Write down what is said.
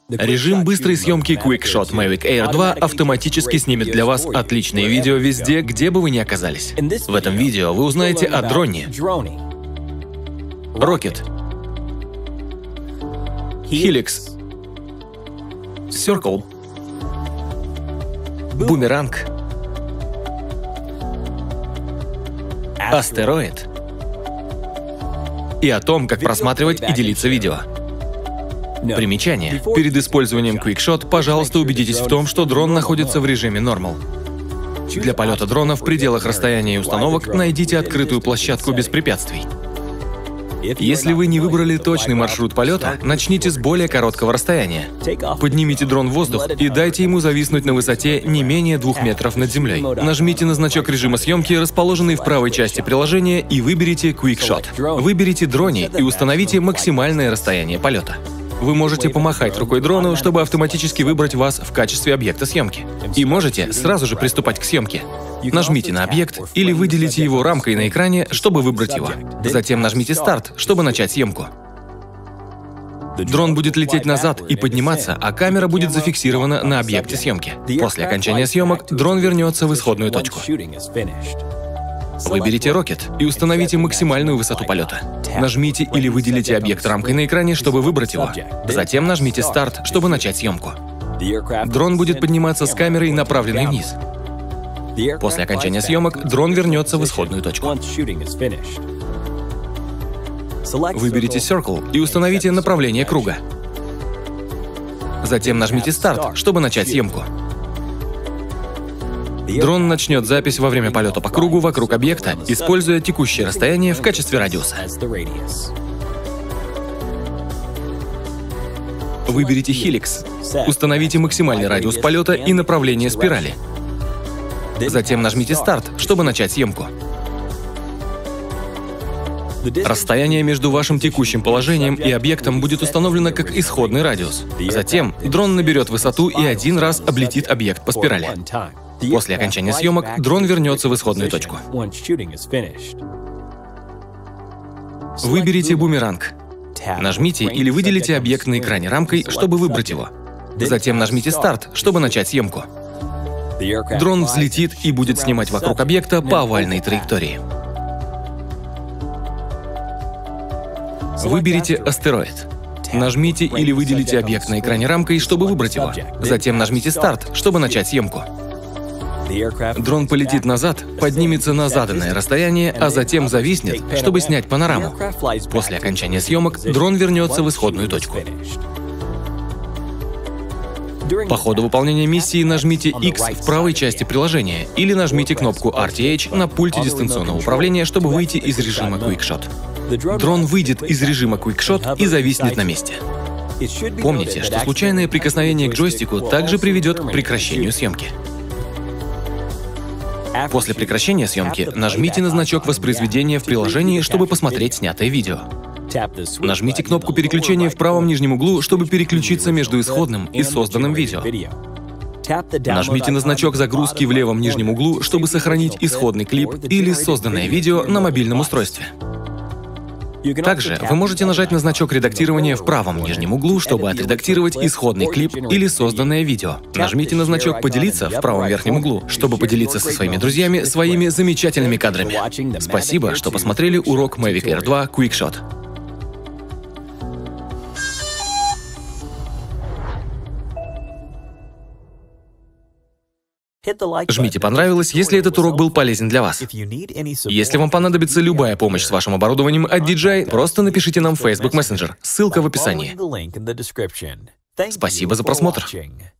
Режим быстрой съемки QuickShot Mavic Air 2 автоматически снимет для вас отличные видео везде, где бы вы ни оказались. В этом видео вы узнаете о дроне, Rocket, Helix, Circle, Boomerang, Asteroid и о том, как просматривать и делиться видео. Примечание. Перед использованием QuickShot, пожалуйста, убедитесь в том, что дрон находится в режиме Normal. Для полета дрона в пределах расстояния и установок найдите открытую площадку без препятствий. Если вы не выбрали точный маршрут полета, начните с более короткого расстояния. Поднимите дрон в воздух и дайте ему зависнуть на высоте не менее 2 метров над землей. Нажмите на значок режима съемки, расположенный в правой части приложения, и выберите QuickShot. Выберите дроне и установите максимальное расстояние полета. Вы можете помахать рукой дрону, чтобы автоматически выбрать вас в качестве объекта съемки. И можете сразу же приступать к съемке. Нажмите на объект или выделите его рамкой на экране, чтобы выбрать его. Затем нажмите «Старт», чтобы начать съемку. Дрон будет лететь назад и подниматься, а камера будет зафиксирована на объекте съемки. После окончания съемок дрон вернется в исходную точку. Выберите Rocket и установите максимальную высоту полета. Нажмите или выделите объект рамкой на экране, чтобы выбрать его. Затем нажмите «Старт», чтобы начать съемку. Дрон будет подниматься с камерой, направленной вниз. После окончания съемок дрон вернется в исходную точку. Выберите Circle и установите направление круга. Затем нажмите «Старт», чтобы начать съемку. Дрон начнет запись во время полета по кругу вокруг объекта, используя текущее расстояние в качестве радиуса. Выберите Helix. Установите максимальный радиус полета и направление спирали. Затем нажмите «Старт», чтобы начать съемку. Расстояние между вашим текущим положением и объектом будет установлено как исходный радиус. Затем дрон наберет высоту и один раз облетит объект по спирали. После окончания съемок дрон вернется в исходную точку. Выберите бумеранг. Нажмите или выделите объект на экране рамкой, чтобы выбрать его. Затем нажмите «Старт», чтобы начать съемку. Дрон взлетит и будет снимать вокруг объекта по овальной траектории. Выберите астероид. Нажмите или выделите объект на экране рамкой, чтобы выбрать его. Затем нажмите «Старт», чтобы начать съемку. Дрон полетит назад, поднимется на заданное расстояние, а затем зависнет, чтобы снять панораму. После окончания съемок дрон вернется в исходную точку. По ходу выполнения миссии нажмите X в правой части приложения или нажмите кнопку RTH на пульте дистанционного управления, чтобы выйти из режима QuickShot. Дрон выйдет из режима QuickShot и зависнет на месте. Помните, что случайное прикосновение к джойстику также приведет к прекращению съемки. После прекращения съемки нажмите на значок воспроизведения в приложении, чтобы посмотреть снятое видео. Нажмите кнопку переключения в правом нижнем углу, чтобы переключиться между исходным и созданным видео. Нажмите на значок загрузки в левом нижнем углу, чтобы сохранить исходный клип или созданное видео на мобильном устройстве. Также вы можете нажать на значок редактирования в правом нижнем углу, чтобы отредактировать исходный клип или созданное видео. Нажмите на значок «Поделиться» в правом верхнем углу, чтобы поделиться со своими друзьями своими замечательными кадрами. Спасибо, что посмотрели урок Mavic Air 2 QuickShot. Жмите «Понравилось», если этот урок был полезен для вас. Если вам понадобится любая помощь с вашим оборудованием от DJI, просто напишите нам в Facebook Messenger. Ссылка в описании. Спасибо за просмотр.